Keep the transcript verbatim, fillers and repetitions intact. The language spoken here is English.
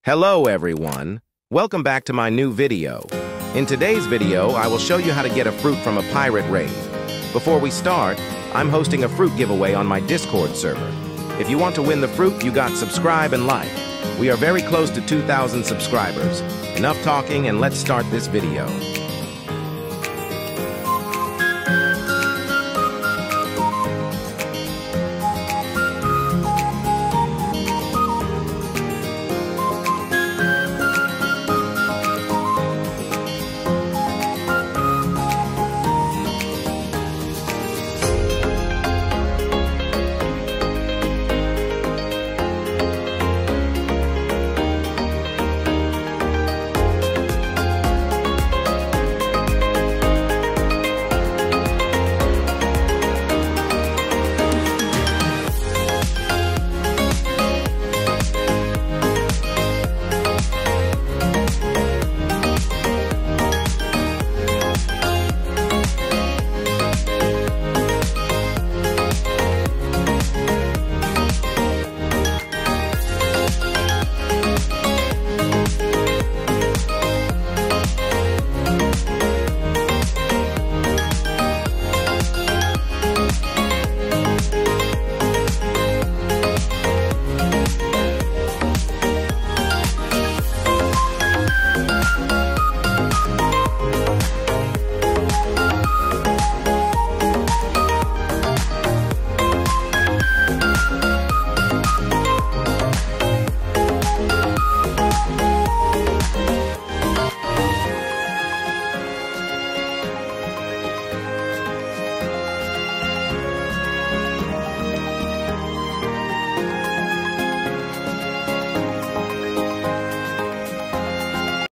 Hello everyone, welcome back to my new video. In today's video, I will show you how to get a fruit from a pirate raid. Before we start, I'm hosting a fruit giveaway on my Discord server. If you want to win the fruit, you got subscribe and like. We are very close to two thousand subscribers. Enough talking and let's start this video.